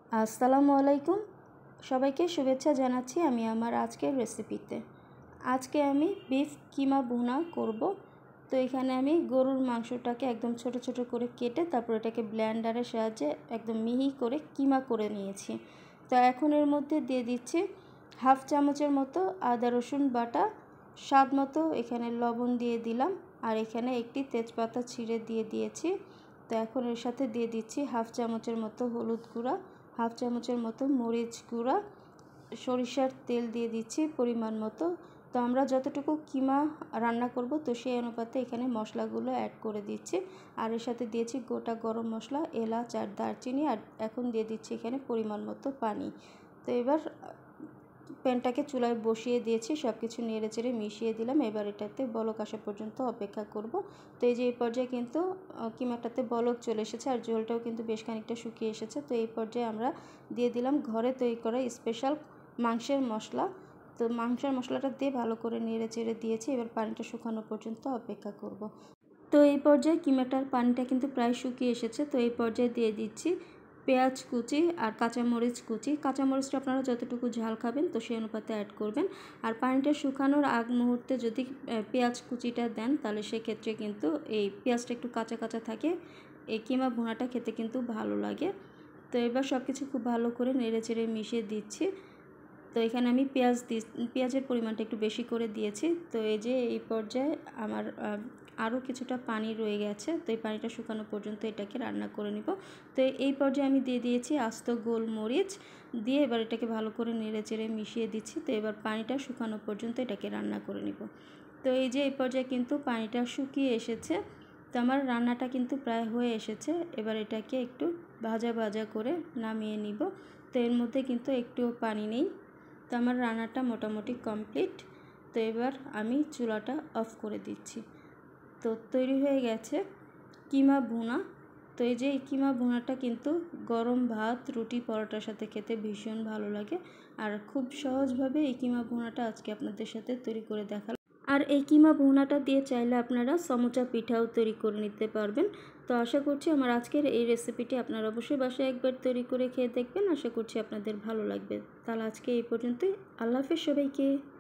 আসসালামু আলাইকুম, সবাইকে শুভেচ্ছা জানাচ্ছি আমি আমার আজকের রেসিপিতে। আজকে আমি বিফ কিমা ভুনা করব। তো এখানে আমি গরুর মাংসটাকে একদম ছোট ছোট করে কেটে তারপর এটাকে ব্লেন্ডারের সাহায্যে একদম মিহি করে কিমা করে নিয়েছি। তো এখন এর মধ্যে দিয়ে দিচ্ছি হাফ চামচের মতো আদা রসুন বাটা, স্বাদ মতো এখানে লবণ দিয়ে দিলাম, আর এখানে একটি তেজপাতা ছিঁড়ে দিয়ে দিয়েছি। তো এখন এর সাথে দিয়ে দিচ্ছি হাফ চামচের মতো হলুদ গুঁড়া, হাফ চামচের মতো মরিচ গুঁড়া, সরিষার তেল দিয়ে দিচ্ছি পরিমাণ মতো। তো আমরা যতটুকু কিমা রান্না করব তো সেই অনুপাতে এখানে মশলাগুলো অ্যাড করে দিচ্ছি। আর এর সাথে দিয়েছি গোটা গরম মশলা, এলাচ আর দারচিনি, আর এখন দিয়ে দিচ্ছি এখানে পরিমাণ মতো পানি। তো এবার প্যানটাকে চুলায় বসিয়ে দিয়েছি, সব কিছু নেড়ে চেড়ে মিশিয়ে দিলাম। এবার এটাতে বলক আসা পর্যন্ত অপেক্ষা করব। তো এই যে এই পর্যায়ে কিন্তু কিমাটাতে বলক চলে এসেছে আর ঝোলটাও কিন্তু বেশ খানিকটা শুকিয়ে এসেছে। তো এই পর্যায়ে আমরা দিয়ে দিলাম ঘরে তৈরি করা স্পেশাল মাংসের মশলা। তো মাংসের মশলাটা দিয়ে ভালো করে নেড়ে চেড়ে দিয়েছি। এবার পানিটা শুকানো পর্যন্ত অপেক্ষা করব। তো এই পর্যায়ে কিমাটার পানিটা কিন্তু প্রায় শুকিয়ে এসেছে। তো এই পর্যায়ে দিয়ে দিচ্ছি পেঁয়াজ কুচি আর কাঁচামরিচ কুচি। কাঁচামরিচটা আপনারা যতটুকু ঝাল খাবেন তো সেই অনুপাতে অ্যাড করবেন। আর পানিটা শুকানোর আগ মুহূর্তে যদি পেঁয়াজ কুচিটা দেন তাহলে সেক্ষেত্রে কিন্তু এই পেঁয়াজটা একটু কাঁচা কাঁচা থাকে, এই কিমা ভুনাটা খেতে কিন্তু ভালো লাগে। তো এবার সব কিছু খুব ভালো করে নেড়ে চেড়ে মিশিয়ে দিচ্ছি। তো এখানে আমি পেঁয়াজের পরিমাণটা একটু বেশি করে দিয়েছি। তো এই যে এই পর্যায়ে আমার আরও কিছুটা পানি রয়ে গেছে। তো এই পানিটা শুকানো পর্যন্ত এটাকে রান্না করে নিব। তো এই পর্যায়ে আমি দিয়ে দিয়েছি আস্ত গোলমরিচ দিয়ে এবার এটাকে ভালো করে নেড়ে চেড়ে মিশিয়ে দিচ্ছি। তো এবার পানিটা শুকানো পর্যন্ত এটাকে রান্না করে নিব। তো এই যে এই পর্যায়ে কিন্তু পানিটা শুকিয়ে এসেছে। তো আমার রান্নাটা কিন্তু প্রায় হয়ে এসেছে। এবার এটাকে একটু ভাজা ভাজা করে নামিয়ে নিব। তো এর মধ্যে কিন্তু একটুও পানি নেই। তো আমার রান্নাটা মোটামুটি কমপ্লিট। তো এবার আমি চুলাটা অফ করে দিচ্ছি। তো তৈরি হয়ে গেছে কিমা ভুনা। তো এই যে এই কিমা ভুনাটা কিন্তু গরম ভাত, রুটি, পরোটার সাথে খেতে ভীষণ ভালো লাগে। আর খুব সহজভাবে এই কিমা ভুনাটা আজকে আপনাদের সাথে তৈরি করে দেখালাম। আর এই কিমা ভুনাটা দিয়ে চাইলে আপনারা সমুচা পিঠাও তৈরি করে নিতে পারবেন। তো আশা করছি আমার আজকের এই রেসিপিটি আপনারা অবশ্যই বাসায় একবার তৈরি করে খেয়ে দেখবেন। আশা করছি আপনাদের ভালো লাগবে। তাহলে আজকে এই পর্যন্তই। আল্লাহ হাফেজ সবাইকে।